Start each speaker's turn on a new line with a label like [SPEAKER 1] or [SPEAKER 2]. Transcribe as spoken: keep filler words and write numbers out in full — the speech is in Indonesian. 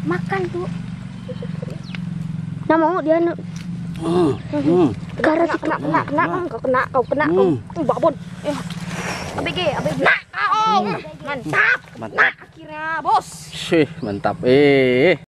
[SPEAKER 1] makan tuh. Nah mau dia
[SPEAKER 2] Hmm. Hmm.
[SPEAKER 1] gara kena kena kena kena kau kena kau kena kau babon. Eh, abg abg. Nah, kau mantap.
[SPEAKER 2] Mantap.
[SPEAKER 1] Nah, akhirnya bos.
[SPEAKER 2] Sih, mantap. Eh.